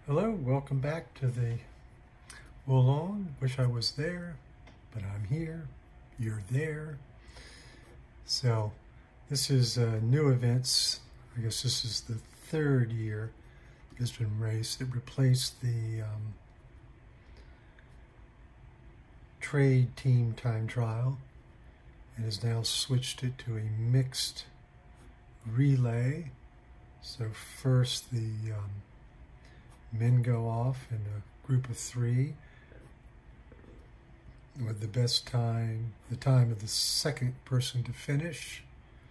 Hello, welcome back to the Wollongong. Wish I was there, but I'm here. You're there. So this is new events. I guess this is the third year it's been raced. It replaced the trade team time trial and has now switched it to a mixed relay. So first the men go off in a group of 3 with the best time. The time of the second person to finish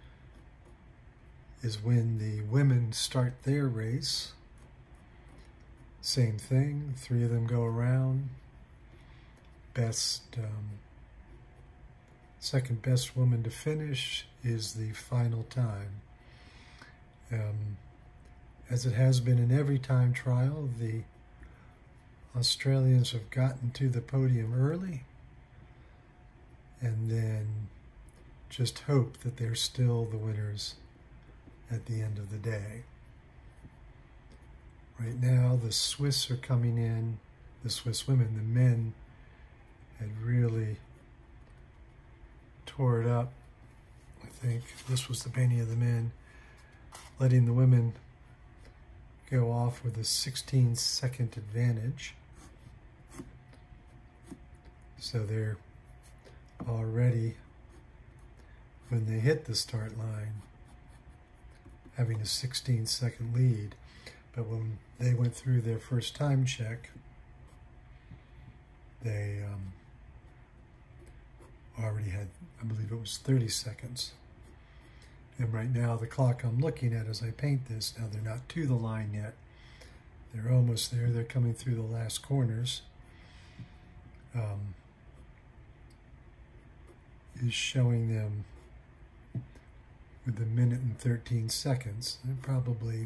is when the women start their race. Same thing, 3 of them go around. Second best woman to finish is the final time. As it has been in every time trial, the Australians have gotten to the podium early and then just hope that they're still the winners at the end of the day. Right now, the Swiss are coming in, the Swiss women. The men had really tore it up. I think this was the painting of the men, letting the women go off with a 16-second advantage. So they're already, when they hit the start line, having a 16-second lead. But when they went through their first time check, they already had, I believe it was 30 seconds. And right now, the clock I'm looking at as I paint this, now they're not to the line yet. They're almost there. They're coming through the last corners. Is showing them with the minute and 13 seconds. They're probably,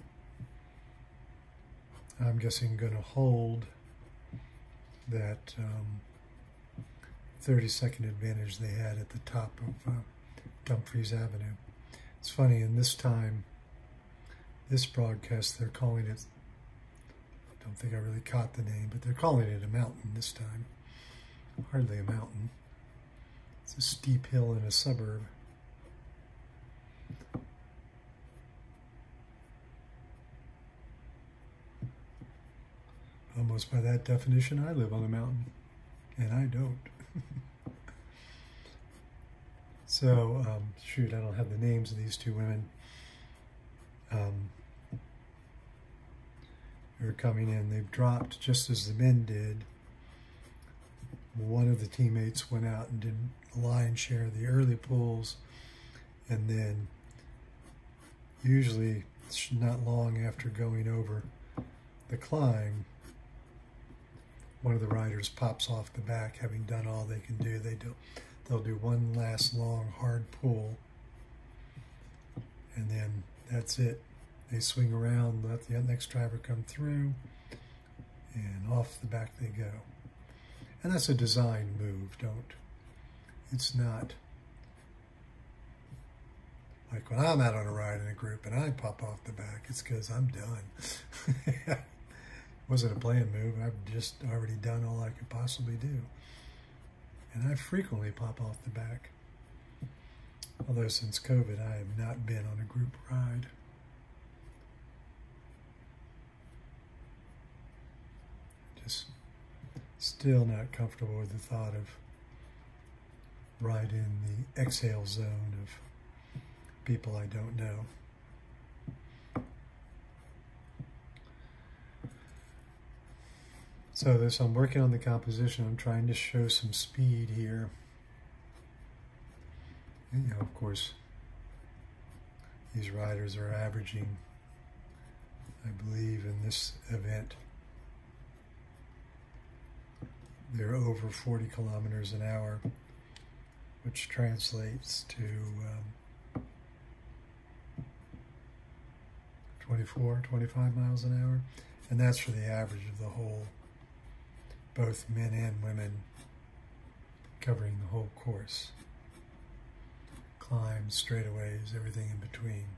I'm guessing, going to hold that 30-second advantage they had at the top of Dumfries Avenue. It's funny, in this time, this broadcast, they're calling it, I don't think I really caught the name, but they're calling it a mountain this time. Hardly a mountain. It's a steep hill in a suburb. Almost by that definition, I live on a mountain, and I don't. So, shoot, I don't have the names of these 2 women. Who are coming in. They've dropped just as the men did. One of the teammates went out and did the lion's share of the early pulls, and then usually not long after going over the climb, one of the riders pops off the back, having done all they can do. They'll do one last long hard pull, and then that's it. They swing around, let the next driver come through, and off the back they go. And that's a design move. It's not like when I'm out on a ride in a group and I pop off the back, it's because I'm done. It wasn't a planned move. I've just already done all I could possibly do. And I frequently pop off the back. Although since COVID, I have not been on a group ride. Just still not comfortable with the thought of riding the exhale zone of people I don't know. So I'm working on the composition. I'm trying to show some speed here. And, of course, these riders are averaging, I believe, in this event, they're over 40 kilometers an hour, which translates to 24, 25 miles an hour. And that's for the average of the whole, both men and women, covering the whole course. Climbs, straightaways, everything in between.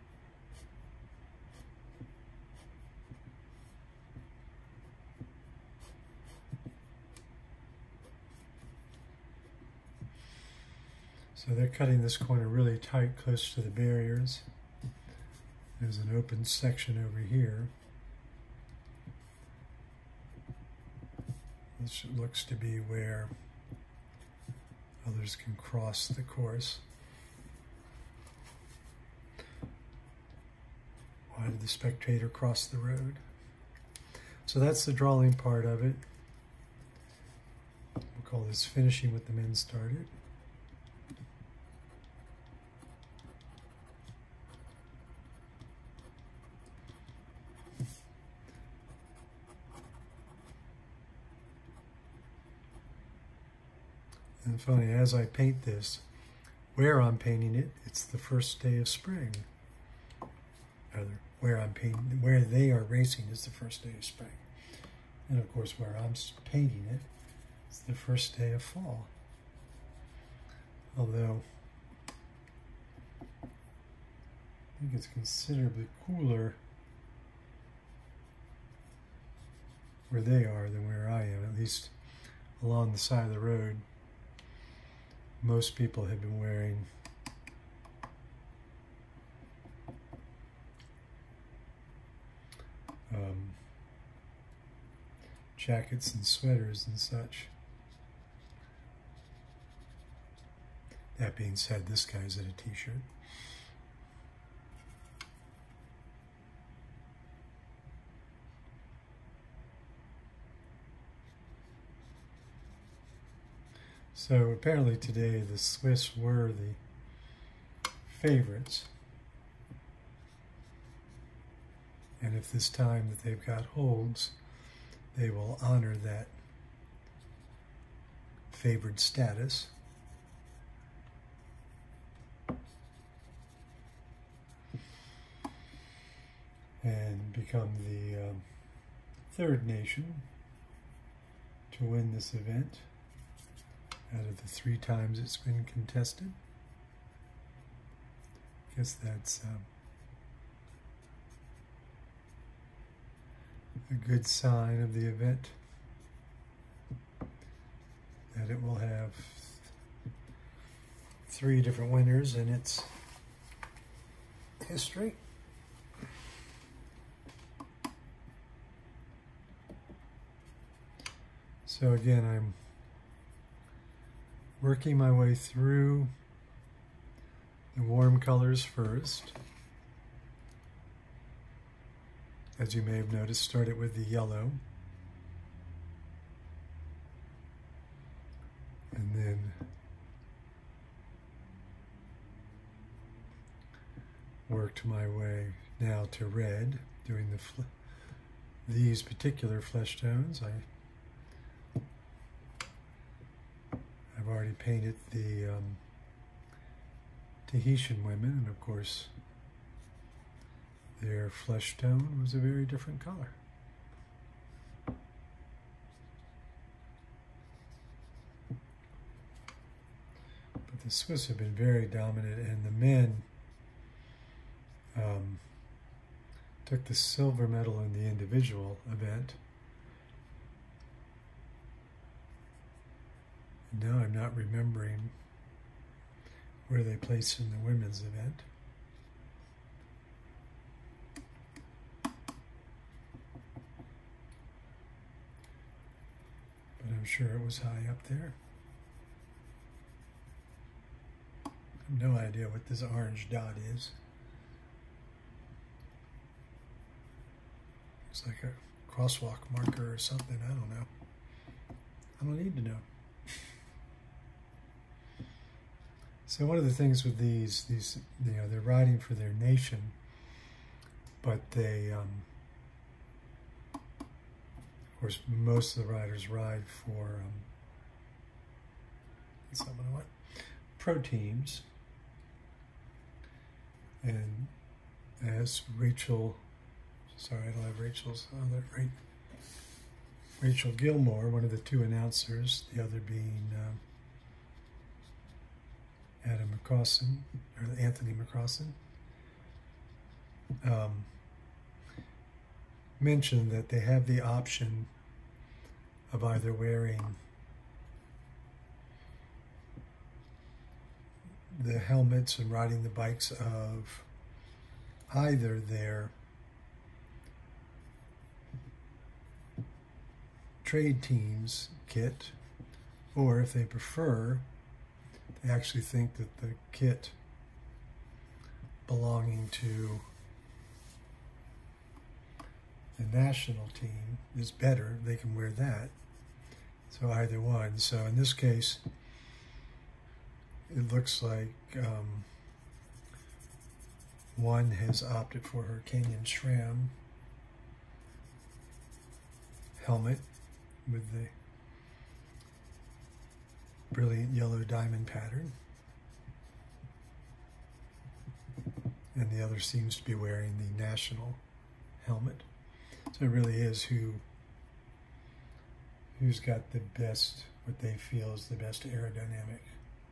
So they're cutting this corner really tight, close to the barriers. There's an open section over here. This looks to be where others can cross the course. Why did the spectator cross the road? So that's the drawing part of it. We'll call this finishing what the men started. And funny, as I paint this, where I'm painting it, it's the first day of spring. Where they are racing is the first day of spring. And of course, where I'm painting it, it's the first day of fall. Although, I think it's considerably cooler where they are than where I am, at least along the side of the road. Most people have been wearing jackets and sweaters and such. That being said, this guy's in a t-shirt. So apparently today the Swiss were the favorites. And if this time that they've got holds, they will honor that favored status. And become the third nation to win this event out of the 3 times it's been contested. I guess that's a good sign of the event, that it will have 3 different winners in its history. So again, I'm working my way through the warm colors first. As you may have noticed, started with the yellow. And then worked my way now to red, doing these particular flesh tones. I've already painted the Tahitian women, and of course their flesh tone was a very different color. But the Swiss have been very dominant, and the men took the silver medal in the individual event. Now I'm not remembering where they placed in the women's event. But I'm sure it was high up there. I have no idea what this orange dot is. It's like a crosswalk marker or something, I don't know. I don't need to know. So one of the things with these, you know, they're riding for their nation, but they, of course, most of the riders ride for, pro teams. And as Rachel, sorry, I don't have Rachel's, Rachel Gilmore, one of the 2 announcers, the other being Anthony McCrossan, mentioned that they have the option of either wearing the helmets and riding the bikes of either their trade team's kit, or if they prefer, they actually think that the kit belonging to the national team is better. They can wear that. So either one. So in this case, it looks like one has opted for her Canyon SRAM helmet with the brilliant yellow diamond pattern, and the other seems to be wearing the national helmet. So it really is who's got the best, what they feel is the best aerodynamic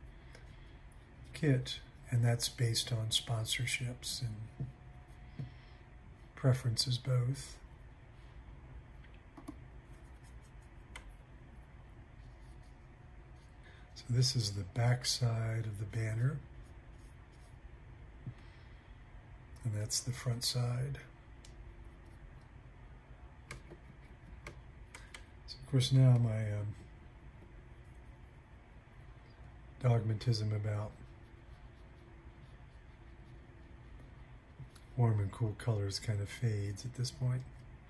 kit, and that's based on sponsorships and preferences both. So this is the back side of the banner, and that's the front side. So of course now my dogmatism about warm and cool colors kind of fades at this point.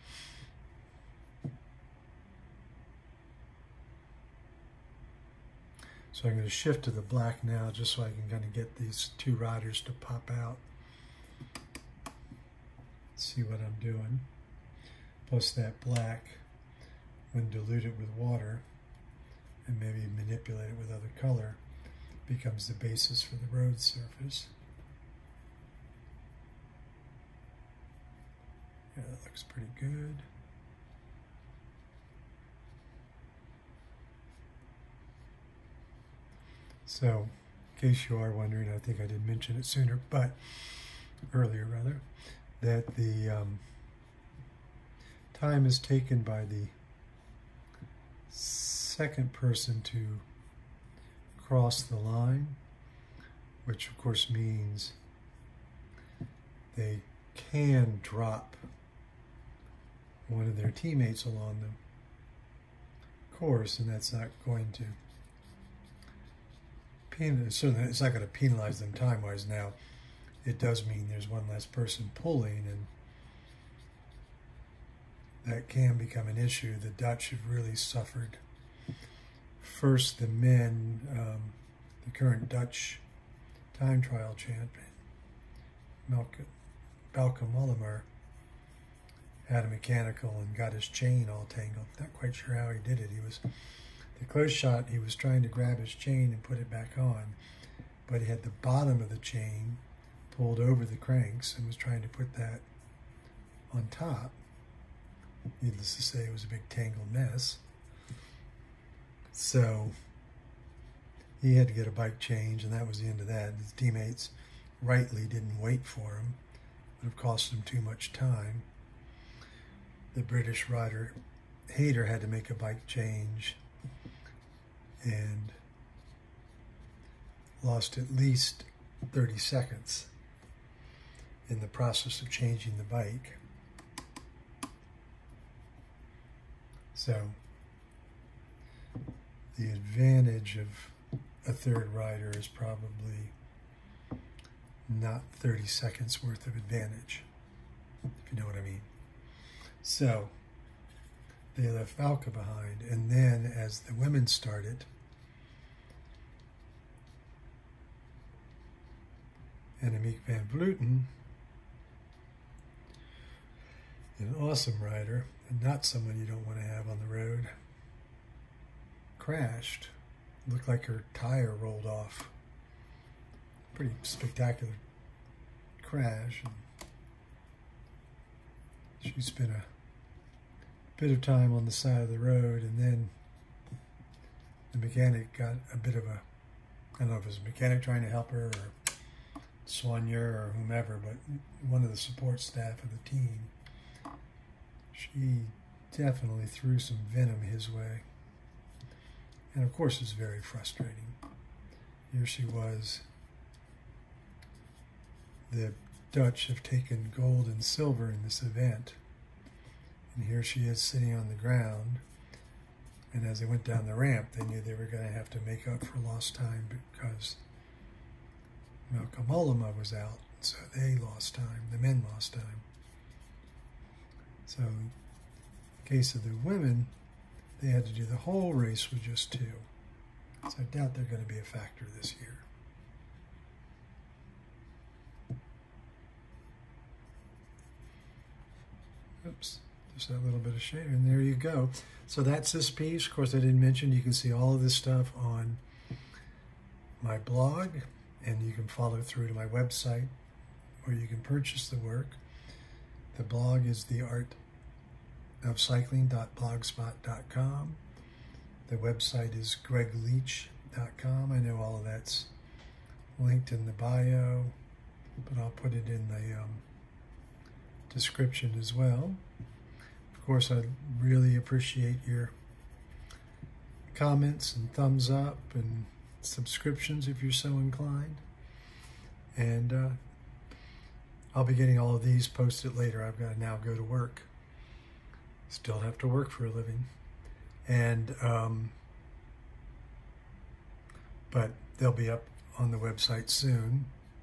So I'm going to shift to the black now just so I can kind of get these two riders to pop out. See what I'm doing. Plus that black, when diluted with water and maybe manipulate it with other color, becomes the basis for the road surface. Yeah, that looks pretty good. So, in case you are wondering, I think I did mention it sooner, but earlier rather, that the time is taken by the second person to cross the line, which of course means they can drop one of their teammates along the course, and that's not going to certainly it's not going to penalize them time-wise. Now, it does mean there's one less person pulling, and that can become an issue. The Dutch have really suffered. First, the men, the current Dutch time trial champion, Bauke Mollema, had a mechanical and got his chain all tangled. Not quite sure how he did it. He was, the close shot, he was trying to grab his chain and put it back on, but he had the bottom of the chain pulled over the cranks and was trying to put that on top. Needless to say, it was a big tangled mess. So he had to get a bike change, and that was the end of that. His teammates rightly didn't wait for him. It would have cost him too much time. The British rider Hayter had to make a bike change and lost at least 30 seconds in the process of changing the bike. So the advantage of a third rider is probably not 30 seconds worth of advantage, if you know what I mean. So they left Bauke behind, and then as the women started, Annemiek van Vleuten, an awesome rider, and not someone you don't want to have on the road, crashed. Looked like her tire rolled off. Pretty spectacular crash. And she spent a bit of time on the side of the road, and then the mechanic got a bit of a, I don't know if it was a mechanic trying to help her or soigneur or whomever, but one of the support staff of the team, she definitely threw some venom his way. And of course it's very frustrating. Here she was the Dutch have taken gold and silver in this event. And here she is sitting on the ground. And as they went down the ramp, they knew they were going to have to make up for lost time because Malcolm was out. So they lost time. The men lost time. So in case of the women, they had to do the whole race with just 2. So I doubt they're going to be a factor this year. Oops, just that little bit of shade, and there you go. So that's this piece. Of course, I didn't mention you can see all of this stuff on my blog, and you can follow through to my website where you can purchase the work. The blog is theartofcycling.blogspot.com. The website is gregleach.com. I know all of that's linked in the bio, but I'll put it in the description as well. Of course, I really appreciate your comments and thumbs up and subscriptions if you're so inclined. And I'll be getting all of these posted later. I've got to now go to work. Still have to work for a living. And but they'll be up on the website soon.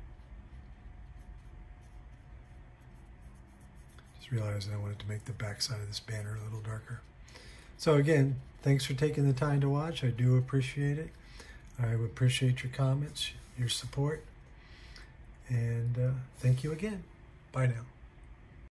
Just realized I wanted to make the back side of this banner a little darker. So again, thanks for taking the time to watch. I do appreciate it. I would appreciate your comments, your support, and thank you again. Bye now.